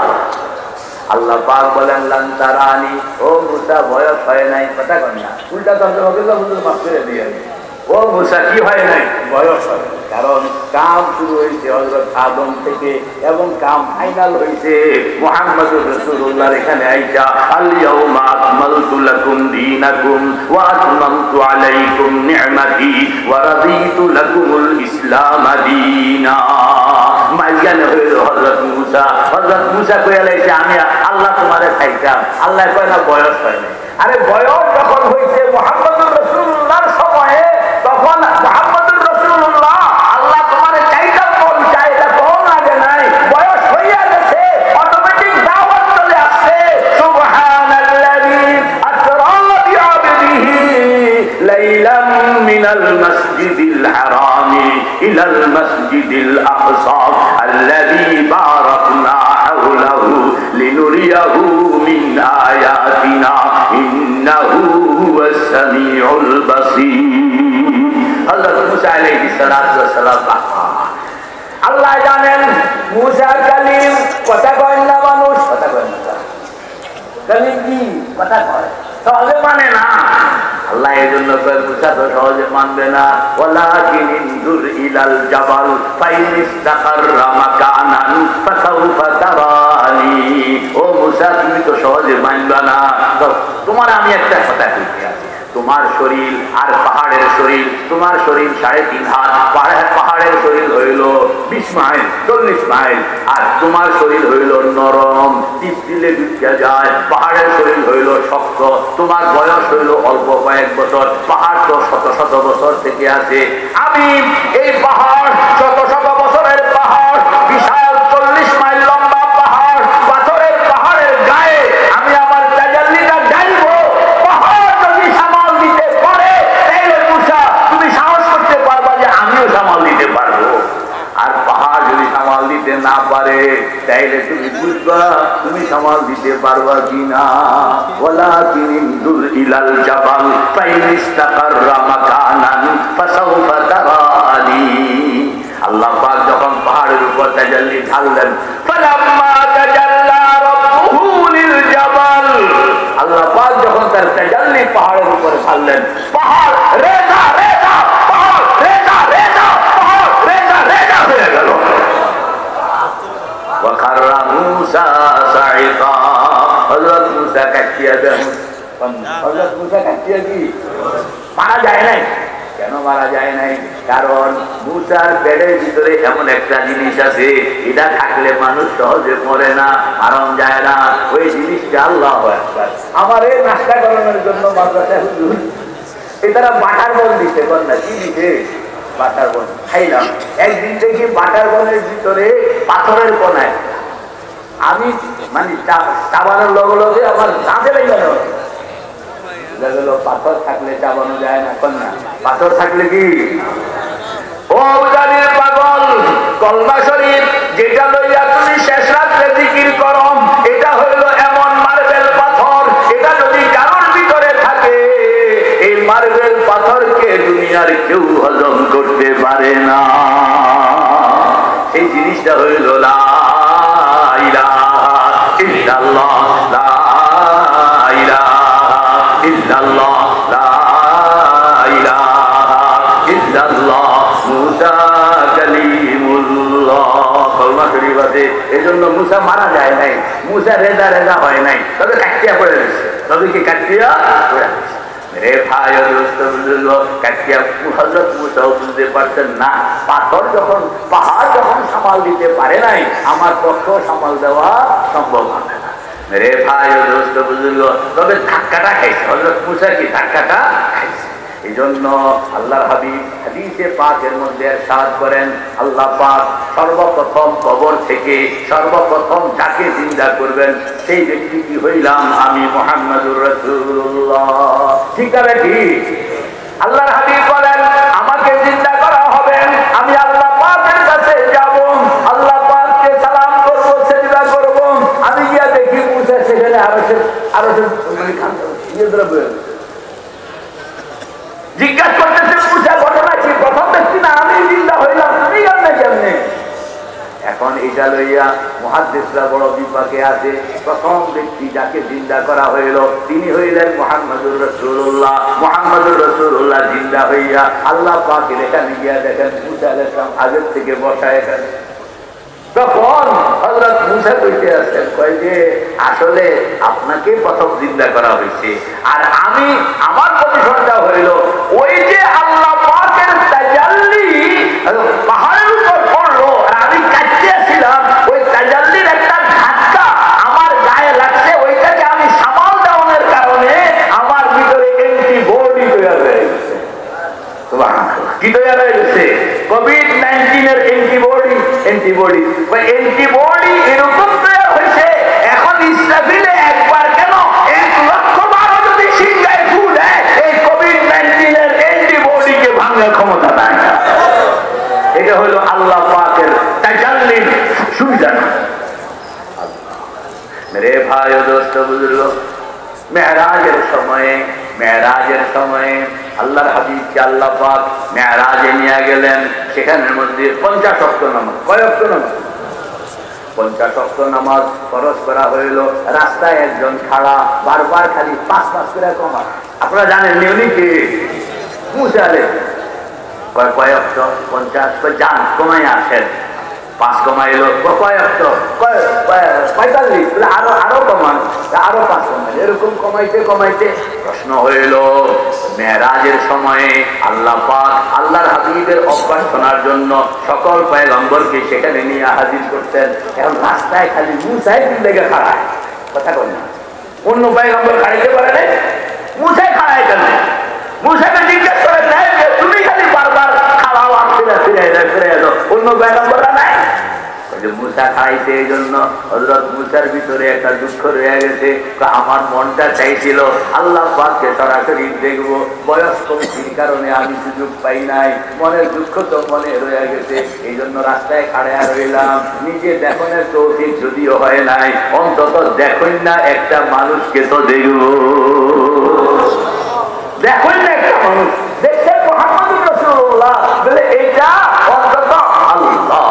আল্লাহ পাক বলেন লান তারানি, ও মুসা বয়স হয় নাই, কথা কন না, উল্টা তর্জমা করলে হুজুর মাফ করে দিয়ে, ও মুসা কি হয় নাই, বয়স হয়। কারণ কাম শুরু হয়েছে হযরত আদম থেকে এবং কাম ফাইনাল হয়েছে মুহাম্মদুর রাসূলুল্লাহর এখানে আইসা, আল ইয়াউমা আকমালতু লাকুম দীনাকুম ওয়া আতমামতু আলাইকুম নি'মাতি ওয়া রাদিতু লাকুমুল ইসলাম দীনা। মাইয়ানে হইল হযরত মুসা কইয়া লাইছে আমি আল্লাহ তোমারে চাইতাম, আল্লাহ কয় না বয়স হয় নাই। আরে বয়স যখন হয়েছে মুহাম্মদুর রাসূলুল্লাহর সময়ে, তখন মুহাম্মদুর রাসূলুল্লাহ আল্লাহ তোমারে চাইতাম কোন চাই, এটা কোন আগে নাই, বয়স হইয়া গেছে, অটোমেটিক দাওয়াত চলে আসছে। সুবহানাল্লাযী আসরা বিআবদিহি লাইলাম মিনাল মাসজিদিল হারামি ইলাল মাসজিদিল আকসা আল্লাযী বারাকনা হাওলাহু লিনুরিয়াহু মিন আয়াতিনা ইন্নাহু হুয়াস সামিউল বাসীর। হযরত মুসা আলাইহিস সালাতু ওয়াস সালাম, আল্লাহ জানেন মুসা কালিম কথা কয় না, মানুষ কথা কয় না, কালিম কি কথা কয়, সহজে মানে না। আল্লাহ এই জন্য কয় মুসা তো সহজে মানবে না, ওয়ালাকিন ইনজুর ইলাল জাবাল ফাইন ইসতাকাররা মাকানান ফাসাউফা তারানি। ও মুসা তুমি তো সহজে মানবে না, তোমার আমি একটা কথা কইতে আছি, তোমার শরীর আর পাহাড়ের শরীর, তোমার শরীর 3.5 হাত, পাহাড়ের শরীর হইল 20 মাইল 40 মাইল, আর তোমার শরীর হইল নরম, টিপ দিলে ঢুকিয়া যায়। পাহাড়ের শরীর হইল শক্ত, তোমার বয়স হইল অল্প কয়েক বছর, পাহাড় তো শত শত বছর থেকে আছে। আমি এই পাহাড় শত শত বছরের পাহাড়, বিশাল 40 মাইল লম্বা পাহাড়, পাথরের পাহাড়ের গায়ে আমি আমার তাজাল্লিটা ঢালবো। পাহাড় যদি সামাল দিতে পারে তাহলে মুসা তুমি সাহস করতে পারবা যে আমিও সামাল দিতে পারবো, আর পাহাড় যদি সামাল দিতে না পারে তাইলে তুমি বুঝবা তুমি সামাল দিতে পারবা কিনা। ওয়ালাকিন ইনজুর ইলাল জাবাল ফাইন ইসতাকাররা মাকানান ফাসাউফা তারানি। আল্লাহ পাক যখন পাহাড়ের উপর তাজাল্লি ঢাললেন, ফালাম্মা তাজাল্লা রাব্বুহু লিল জাবাল, আল্লাহ পাক যখন তার তাজাল্লি পাহাড়ের উপর ঢাললেন, পাহাড় রেজা রেজা, পাহাড় রেজা রেজা, পাহাড় রেজা রেজা হয়ে গেল। ওয়া খাররা মুসা সাইকা, হযরত মুসা কাটিয়া দেন, হযরত মুসা কাটিয়া কি মারা যায় নাই? কেন মারা যায় নাই? কারণ মুসার পেটের ভিতরে এমন একটা জিনিস আছে, এটা থাকলে মানুষ সহজে মরে না, মারণ যায় না। ওই জিনিসটা আল্লাহু আকবার। আমার এই নাস্তা করানোর জন্য মাদ্রাসায় হুজুর এটারা বাটার বল দিতে, বল না কি দিতে, বাটার বল খাইলাম। একদিন থেকে বাটার বলের ভিতরে পাথরের কোনায় আমি মানে চাবানোর লগে লগে আমার দাঁতে লেগে গেল। পাথর থাকলে চাবানো যায় না, কন্যা পাথর থাকলে কি ও জানির পাগল, কলমা শরীফ যেটা লইয়া তুমি শেষ রাত্রে জিকির করো, এটা হইল এমন মার্বেল পাথর, এটা যদি কারোর ভিতরে থাকে এই মার্বেল পাথরকে দুনিয়ার কেউ হজম করতে পারে না। এই জিনিসটা হইল লা ইলাহা ইল্লাল্লাহ, লা ইলাহা ইল্লাল্লাহ, লা ইলাহা ইল্লাল্লাহ মুসা কালিমুল্লাহ। কলমা শরীফ আছে, এজন্য মুসা মারা যায় নাই, মুসা রেজা রেজা হয় নাই, তবে কাটিয়া পড়ে গেছে, তবে কি কাটিয়া পড়ে গেছে। রে ভাই দোস্ত বুজুর্গ, কাটিয়া হযরত মুসা বুঝতে পারছেন না, পাথর যখন পাহাড় যখন সামাল দিতে পারে নাই, আমার পক্ষেও সামাল দেওয়া সম্ভব হবে না। রে ভাই দোস্ত বুজুর্গ, তবে ধাক্কাটা খাইছে হযরত মুসা, কি ধাক্কাটা খাইছে। এই জন্য আল্লাহর হাবিব হাদিসে পাকের মধ্যে ইরশাদ করেন, আল্লাহ পাক সর্বপ্রথম কবর থেকে সর্বপ্রথম যাকে জিন্দা করবেন সেই ব্যক্তি কি হইলাম আমি, মুহাম্মদুর রাসূলুল্লাহ। ঠিক আছে, ঠিক। আল্লাহর হাবিব বলেন, আমাকে জিন্দা করা হবে, আমি আল্লাহ পাকের কাছে যাব, আল্লাহ পাককে সালাম করব, সিজদা করব। আমি গিয়া দেখি মুসা সেখানে আরো জিজ্ঞাসা করতেছে, মুসা ঘটনা কি? প্রথম ব্যক্তি না আমি জিন্দা হইলাম, তুমি জানলে কেমনে? এখন এটা লইয়া মুহাদ্দিসরা বড় বিপাকে আছে। প্রথম ব্যক্তি যাকে জিন্দা করা হইল তিনি হইলেন মুহাম্মদুর রাসূলুল্লাহ। মুহাম্মদুর রাসূলুল্লাহ জিন্দা হইয়া আল্লাহ পাকের এখানে গিয়া দেখেন মুসা আলাইহিস সালাম আগের থেকে বসা এখানে। তখন হযরত মুসা কইতে আছেন, কয় যে আসলে আপনাকে প্রথম জিন্দা করা হয়েছে, আর আমি আমার প্রতিশোধটা হইল ওই যে আল্লাহ পাকের তাজাল্লি পাহাড়ের উপর পড়লো, আর আমি কাটিয়েছিলাম, ওই তাজাল্লির একটা ধাক্কা আমার গায়ে লাগছে, ওইটাকে আমি সামাল দেওয়ার কারণে আমার ভিতরে অ্যান্টিবডি তৈরি হয়ে গেছে। কি তৈরি হয়ে গেছে? কোভিড-19 এর অ্যান্টিবডি এরকম তৈরি হয়েছে। এখন ইসরাফিলে একবার কেন 1,00,000 যদি সিংহায় ফু দেয়, এই কোভিড-19 এর অ্যান্টিবডিকে ভাঙার ক্ষমতা নাই। এটা হলো আল্লাহ পাকের তাজাল্লির সুবিধা। মেরে ভাই ও দোস্ত বুজুর্গ, মেরাজের সময়ে আল্লাহর হাবিবকে আল্লাহ পাক মেরাজে নিয়ে গেলেন। সেখানের মধ্যে 50 ওয়াক্ত নামাজ, কয় ওয়াক্ত নামাজ? 50 ওয়াক্ত নামাজ ফরজ করা হইল। রাস্তায় একজন খাড়া বারবার খালি 5 করে কমা। আপনারা জানেন নিয়মিকে মুসা আলাইহিস সালাম কয় ওয়াক্ত? 50। যান কমাই আসেন, 5 কমাইল, কয় ওয়াক্ত? 45। আরো কমান, আরো 5 কমাইল। এরকম কমাইতে প্রশ্ন হইল, মেরাজের সময়ে আল্লাহ পাক আল্লাহর হাবিবের অভ্যর্থনার জন্য সকল পয়গম্বরকে সেখানে নিয়ে হাজির করতেন। এখন রাস্তায় খালি মুসাই লেগে খাড়ায়, কথা কই না, অন্য পয়গম্বর খাড়াইতে পারে না, মুসাই খাড়ায় কেন? মুসাকে জিজ্ঞেস করে দেয় যে তুমি খালি বারবার খাড়াও, ফিরে যাও, অন্য পয়গম্বররা নাই? মুসা খাইছে, এই জন্য হযরত মুসার ভিতরে একটা দুঃখ রয়ে গেছে। আমার মনটা চাইছিল আল্লাহ পাককে সরাসরি দেখবো, বয়স কমতির কারণে আমি সুযোগ পাই নাই, মনের দুঃখ তো মনে রয়ে গেছে, এই জন্য রাস্তায় খাড়া রইলাম। নিজে দেখনের তৌফিক যদিও হয় নাই, অন্তত দেখুন না একটা মানুষকে তো দেখবো, দেখুন না একটা মানুষ। দেখছেন মুহাম্মদুর রাসূলুল্লাহ বলে এটা অন্তত আল্লাহ।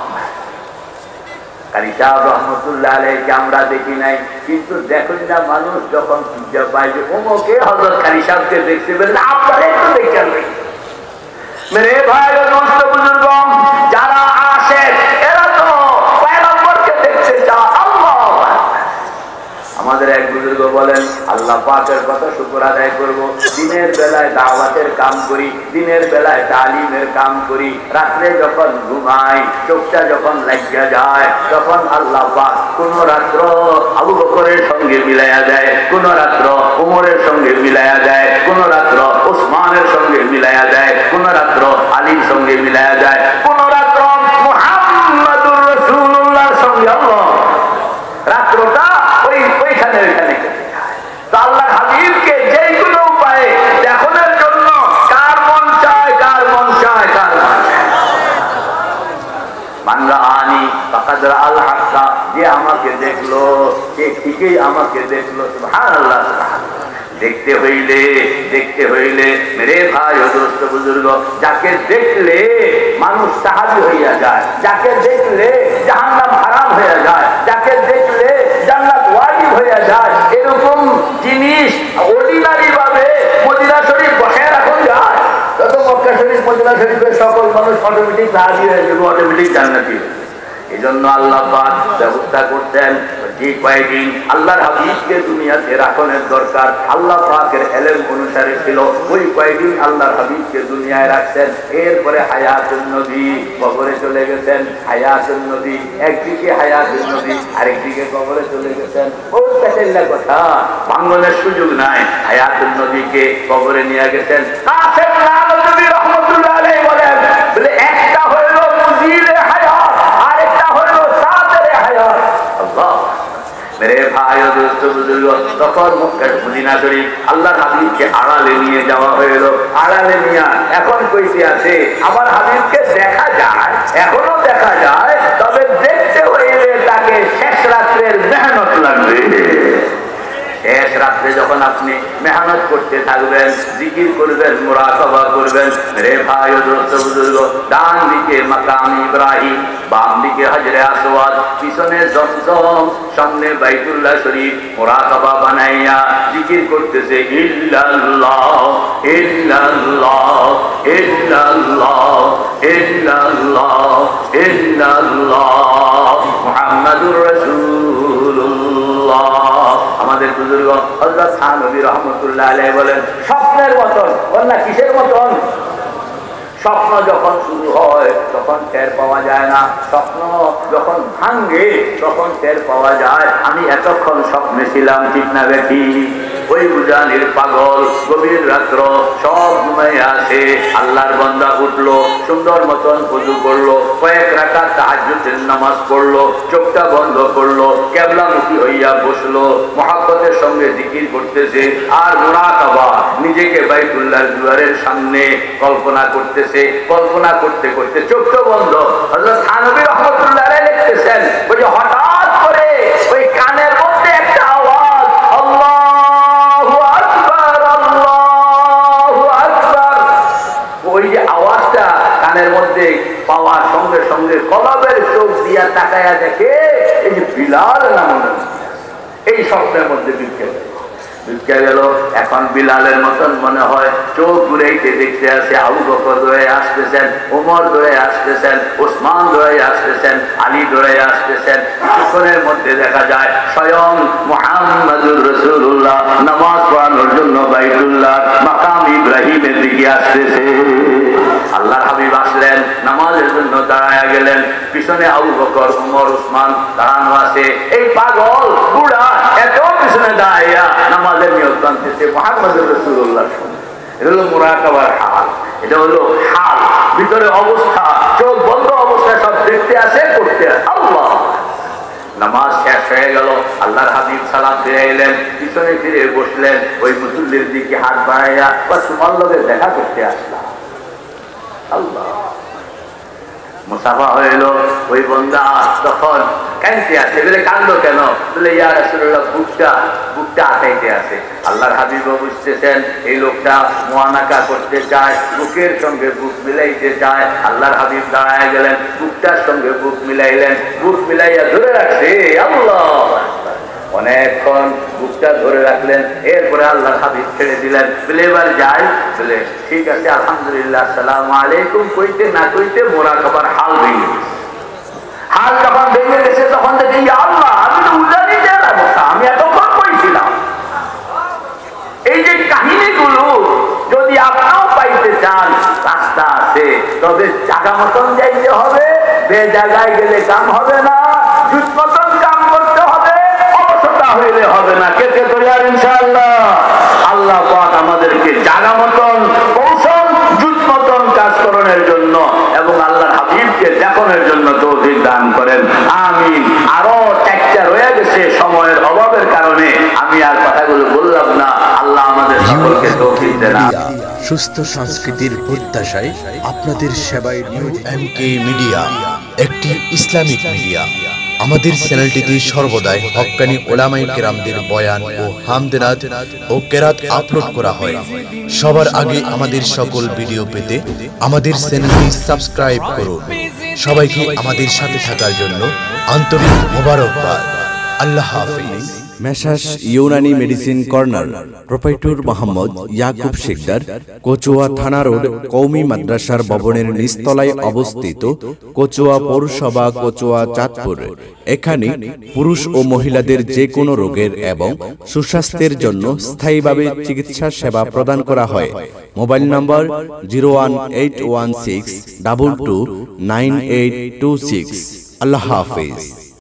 কারি সাহেব রহমতুল্লাহ আলাইহিকে আমরা দেখি নাই, কিন্তু দেখুন না মানুষ যখন খুঁজে পায় যে অমুকে হযরত কারি সাহেবকে দেখতে পেলেন, আপনারা একটু দেখেন। মেরে ভাই ও দোস্ত বুজুর্গ, যারা আসে এরা তো পয়গম্বরকে দেখতে চায়। আল্লাহ, আমাদের এক বুজুর্গ বলেন, আল্লাহ পাকের কত শুকর আদায় করব, দিনের বেলায় দাওয়াতের কাম করি, দিনের বেলায় তালিমের কাম করি, রাত্রে যখন ঘুমাই চোখটা যখন লাগিয়া যায়, তখন আল্লাহ পাক কোন রাত্র আবু বকরের সঙ্গে মিলাইয়া দেয়, কোন রাত্র উমরের সঙ্গে মিলাইয়া দেয়, কোন রাত্র ওসমানের সঙ্গে মিলাইয়া দেয়, কোন রাত্র আলীর সঙ্গে মিলাইয়া দেয়, কোন রাত্র মুহাম্মদুর রাসূলুল্লাহর সঙ্গে আল্লাহ রাত্রটা ওইখানে আল্লাহর হাবিবকে যে কোনো উপায়ে দেখানোর জন্য কার মন চায়, মানরা আনি ফাকাদ আল হাক্কা, যে আমাকে দেখলো সে ঠিকই আমাকে দেখলো। সুবহানাল্লাহ। দেখতে হইলে মেরে ভাই ও দোস্ত বুজুর্গ, যাকে দেখলে মানুষ সাহাবী হইয়া যায়, যাকে দেখলে জাহান্নাম হারাম হয়ে যায়, যাকে দেখলে জান্নাত ওয়াজিব হয়ে যায়, এরকম জিনিস অর্ডিনারি ভাবে মদিনা শরীফ বসায় রাখা যায়, তত মক্কা শরীফ মদিনা শরীফের সকল মানুষ অটোমেটিক রাজি হয়ে যাবে, অটোমেটিক জান্নাতি। এই জন্য আল্লাহ পাক ব্যবস্থা করতেন যে কয়েকদিন আল্লাহর হাবিবকে দুনিয়াতে রাখনের দরকার আল্লাহ পাকের এলেম অনুসারে ছিল, ওই কয়েকদিন আল্লাহর হাবিবকে দুনিয়ায় রাখছেন। এরপরে হায়াতুন নবী কবরে চলে গেছেন। হায়াতুন নবী একদিকে, হায়াতুন নবী আরেকদিকে কবরে চলে গেছেন। ওর পেটেল্লা কথা ভাঙ্গনের সুযোগ নাই। হায়াতুন নবীকে কবরে নিয়ে গেছেন। কাসেম নানবী রহমাতুল্লাহ আলাইহি বলেন, বলে একটা হইল মুজিলে হায়াত, আরেকটা হইল সাতেরে হায়াত। আল্লাহ মেরে ভাই ও দোস্ত বুজুর্গ, তখন মক্কার মদিনা শরীফ আল্লাহর হাবিবকে আড়ালে নিয়ে যাওয়া হইল। আড়ালে নিয়ে এখন কইতে আছে আমার হাবিবকে দেখা যায়, এখনো দেখা যায়, তবে দেখতে হইলে তাকে শেষ রাত্রের মেহনত লাগবে। শেষ রাত্রে যখন আপনি মেহনত করতে থাকবেন, জিকির করবেন, মুরাকাবা করবেন, রে ভাই ও দোস্ত বুজুর্গ, ডান দিকে মাকাম ইব্রাহিম, বাম দিকে হজরে আসওয়াদ, পিছনে জমজম, সামনে বাইতুল্লাহ শরীফ, মুরাকাবা বানাইয়া জিকির করতেছে ইল্লাল্লাহ ইল্লাল্লাহ ইল্লাল্লাহ ইল্লাল্লাহ ইল্লাল্লাহ মুহাম্মাদুর রাসূলুল্লাহ। আমাদের বুজুর্গ হযরত থানভী রহমাতুল্লাহ আলাইহি বলেন, স্বপ্নের মতন, বলনা কিসের মতন? স্বপ্ন যখন শুরু হয় তখন টের পাওয়া যায় না, স্বপ্ন যখন ভাঙ্গে তখন টের পাওয়া যায় আমি এতক্ষণ স্বপ্নে ছিলাম, ঠিক না বেঠি? ওই বুঝানির পাগল গভীর রাত্র সব ঘুমাইয়া আছে, আল্লাহর বান্দা উঠলো, সুন্দর মতন ওযু করলো, কয়েক রাকাত তাহাজ্জুদের নামাজ পড়লো, চোখটা বন্ধ করলো, কিবলামুখী হইয়া বসলো, মুহাব্বতের সঙ্গে জিকির করতেছে আর মুরাকাবা, নিজেকে বাইতুল্লাহর দুয়ারের সামনে কল্পনা করতেছে। কল্পনা করতে করতে চোখটা বন্ধ। হযরত থানভী রাহমাতুল্লাহ আলাইহি লিখতেছেন, ওই যে হঠাৎ করে ওই কানের মধ্যে একটা আওয়াজ, আল্লাহু আকবার আল্লাহু আকবার। ওই যে আওয়াজটা কানের মধ্যে পাওয়ার সঙ্গে সঙ্গে কলবের চোখ দিয়া তাকায়া দেখে এই যে বিলাল নামে এই স্বপ্নের মধ্যে ঢুকে গেল। এখন বিলালের মতন মনে হয়, চোখ ঘুরাইতে দেখতে আসে আবু বকর দৌড়ে আসতেছেন, ওমর দৌড়ে আসতেছেন, ওসমান দৌড়ে আসতেছেন, আলী দৌড়ে আসতেছেন। কিছুক্ষণের মধ্যে দেখা যায় স্বয়ং মুহাম্মাদুর রাসূলুল্লাহ নামাজ পড়ানোর জন্য বাইতুল্লাহ মাকাম ইব্রাহিমের দিকে আসতেছে। আল্লাহর হাবিব আসলেন, নামাজের জন্য দাঁড়ায়া গেলেন, পিছনে আবু বকর, ওমর, ওসমান দাঁড়ানো আছে। এই পাগল বুড়া এত পিছনে দাঁড়াইয়া নামাজের নিয়ত বানতেছে মুহাম্মাদুর রাসূলুল্লাহ। এটা হলো মুরাকাবার হাল, এটা হলো হাল, ভিতরে অবস্থা, চোখ বন্ধ অবস্থায় সব দেখতে আসে, করতে আসে। আল্লাহ নামাজ শেষ হয়ে গেল, আল্লাহর হাবিব সালাম ফিরে এলেন, পিছনে ফিরে বসলেন, ওই মুসল্লির দিকে হাত বাড়াইয়া তোমার লগে দেখা করতে আসলাম। আল্লাহ মুসাফা হইল। ওই বন্দা তখন কাঁদতে আছে, বলে কান্দো কেন? বলে ইয়া রাসূলুল্লাহ বুকটা আটাইতে আছে। আল্লাহর হাবিবও বুঝতেছেন এই লোকটা মুআনাকা করতে চায়, বুকের সঙ্গে বুক মিলাইতে চায়। আল্লাহর হাবিব দাঁড়ায় গেলেন, বুকটার সঙ্গে বুক মিলাইলেন, বুক মিলাইয়া ধরে রাখছে। আল্লাহ অনেকক্ষণ বুকটা ধরে রাখলেন, এরপরে আল্লাহর হাবিব ছেড়ে দিলেন, বলে এবার যাই। বলে ঠিক আছে আলহামদুলিল্লাহ আসসালামু আলাইকুম কইতে না কইতে মুরাকাবার হাল ভেঙে গেছে। হাল যখন ভেঙে গেছে তখন দেখি আল্লাহ আমি তো উজানি দেওয়ার অবস্থা, আমি এতক্ষণ কইছিলাম। এই যে কাহিনীগুলো যদি আপনারাও পাইতে চান, রাস্তা আছে, তবে জায়গা মতন যাইতে হবে, বে জায়গায় গেলে কাম হবে না, জুত মতন কাম করতে হবে, অবসরটা হইলে হবে না। কে কে তৈরি ইনশাআল্লাহ? আল্লাহ পাক আমাদেরকে জায়গা মতন কৌশল জুত মতন কাজ করার জন্য এবং আল্লাহর হাবিবকে দেখানোর জন্য তৌফিক দান করেন, আমিন। আরো একটা রয়ে গেছে সময়ের অভাবের কারণে আমি আর কথাগুলো বললাম না। আল্লাহ আমাদের সকলকে তৌফিক দেন। সুস্থ সংস্কৃতির প্রত্যাশায় আপনাদের সেবায় নিউজ এমকে মিডিয়া, একটি ইসলামিক মিডিয়া। আমাদের চ্যানেলটিতে সর্বদাই হক্কানি ওলামায়ে কেরামদের বয়ান ও হামদনাত ও কেরাত আপলোড করা হয়। সবার আগে আমাদের সকল ভিডিও পেতে আমাদের চ্যানেলটি সাবস্ক্রাইব করুন। সবাইকে আমাদের সাথে থাকার জন্য আন্তরিক মোবারকবাদ। আল্লাহ হাফেজ। Messrs Unani medicine corner, proprietor Mohammad Yakub Sikdar, Kachua থানা রোড, কওমি মাদ্রাসার ভবনের নিচতলায় অবস্থিত, কচুয়া পৌরসভা, কচুয়া, চাঁদপুর। এখানে পুরুষ ও মহিলাদের যে কোনো রোগের এবং সুস্বাস্থ্যের জন্য স্থায়ীভাবে চিকিৎসা সেবা প্রদান করা হয়। মোবাইল নম্বর 01816229826। আল্লাহ হাফেজ।